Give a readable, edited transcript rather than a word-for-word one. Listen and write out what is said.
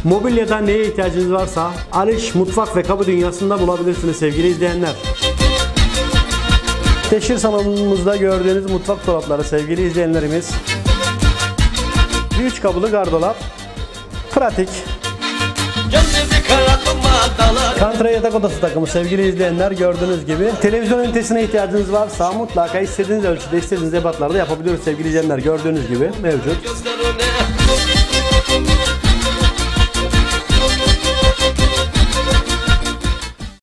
Mobilyada neye ihtiyacınız varsa Aliş Mutfak ve Kapı Dünyası'nda bulabilirsiniz sevgili izleyenler. Teşhir salonumuzda gördüğünüz mutfak dolapları sevgili izleyenlerimiz. 3 kapılı gardırop. Pratik. Kantre yatak odası takımı sevgili izleyenler, gördüğünüz gibi. Televizyon ünitesine ihtiyacınız varsa mutlaka istediğiniz ölçüde, istediğiniz ebatlarda yapabiliyoruz sevgili izleyenler, gördüğünüz gibi mevcut.